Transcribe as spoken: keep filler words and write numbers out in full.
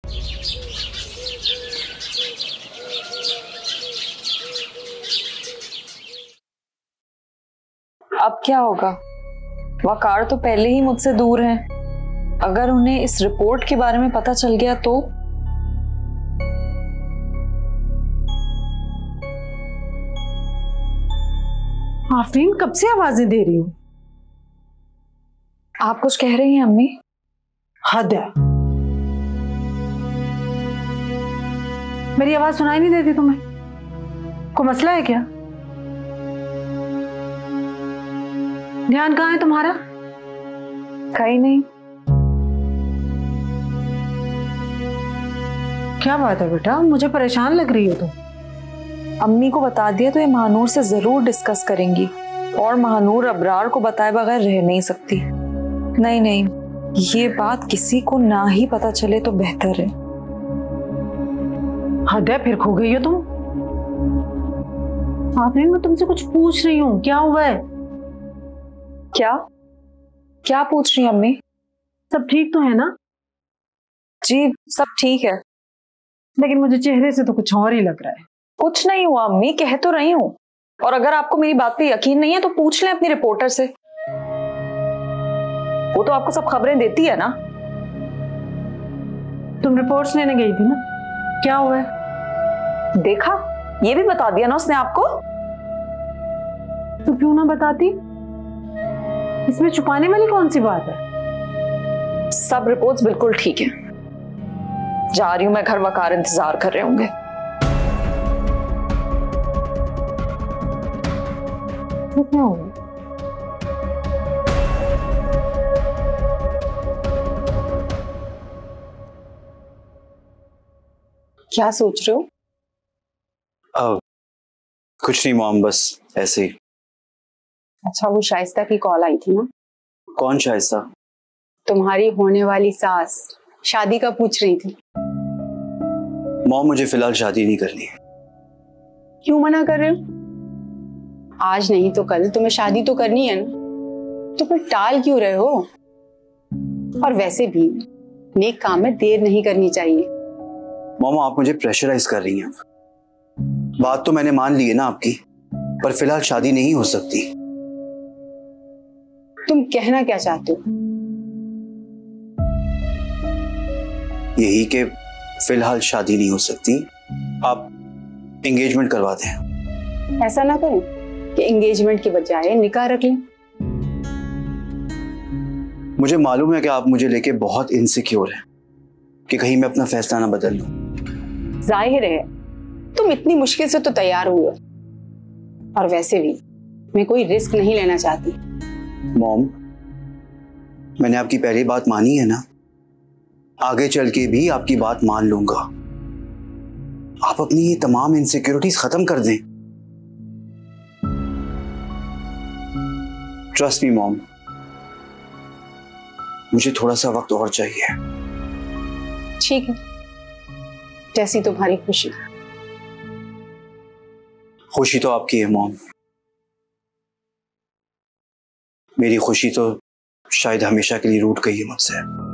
अब क्या होगा? वकार तो पहले ही मुझसे दूर हैं। अगर उन्हें इस रिपोर्ट के बारे में पता चल गया तो? आफरीन, कब से आवाजें दे रही हूँ? आप कुछ कह रही हैं अम्मी? हद है। मेरी आवाज सुनाई नहीं देती तुम्हें? कोई मसला है क्या? ध्यान कहाँ है तुम्हारा? कहीं नहीं। क्या बात है बेटा, मुझे परेशान लग रही हो तुम। अम्मी को बता दिया तो ये महानूर से जरूर डिस्कस करेंगी, और महानूर अबरार को बताए बगैर रह नहीं सकती। नहीं नहीं, ये बात किसी को ना ही पता चले तो बेहतर है। हद है, फिर खो गई हो तुम। आफरीन, मैं तुमसे कुछ पूछ रही हूँ, क्या हुआ है? क्या क्या पूछ रही हैं अम्मी? सब ठीक तो है ना? जी सब ठीक है, लेकिन मुझे चेहरे से तो कुछ और ही लग रहा है। कुछ नहीं हुआ अम्मी, कह तो रही हूँ। और अगर आपको मेरी बात पे यकीन नहीं है तो पूछ लें अपनी रिपोर्टर से, वो तो आपको सब खबरें देती है ना। तुम रिपोर्ट्स लेने गई थी ना, क्या हुआ है? देखा, ये भी बता दिया ना उसने आपको। तो क्यों ना बताती? इसमें छुपाने वाली कौन सी बात है? सब रिपोर्ट्स बिल्कुल ठीक है। जा रही हूं मैं घर, वकार इंतजार कर रहे होंगे। तो क्या हुआ? क्या सोच रहे हो? आ, कुछ नहीं मॉम, बस ऐसे ही। अच्छा, वो शाइस्ता की कॉल आई थी ना? कौन शाइस्ता? तुम्हारी होने वाली सास शादी का पूछ रही थी। मॉम, मुझे फिलहाल शादी नहीं करनी है। क्यों मना कर रहे हो? आज नहीं तो कल तुम्हें शादी तो करनी है ना, तो फिर टाल क्यों रहे हो? और वैसे भी नेक काम में देर नहीं करनी चाहिए। मॉम, आप मुझे प्रेशराइज कर रही हैं। बात तो मैंने मान ली है ना आपकी, पर फिलहाल शादी नहीं हो सकती। तुम कहना क्या चाहते हो? यही कि फिलहाल शादी नहीं हो सकती, आप एंगेजमेंट करवा दें। ऐसा ना करें कि एंगेजमेंट की बजाय निकाह रख लें। मुझे मालूम है कि आप मुझे लेके बहुत इनसिक्योर हैं कि कहीं मैं अपना फैसला ना बदल लूं। जाहिर है तुम इतनी मुश्किल से तो तैयार हुए, और वैसे भी मैं कोई रिस्क नहीं लेना चाहती। मॉम, मैंने आपकी पहली बात मानी है ना, आगे चल के भी आपकी बात मान लूंगा। आप अपनी ये तमाम इनसिक्योरिटीज खत्म कर दें। ट्रस्ट मी मॉम, मुझे थोड़ा सा वक्त और चाहिए। ठीक है, जैसी तुम्हारी खुशी। खुशी तो आपकी है मॉम, मेरी खुशी तो शायद हमेशा के लिए रूठ गई है मुझसे।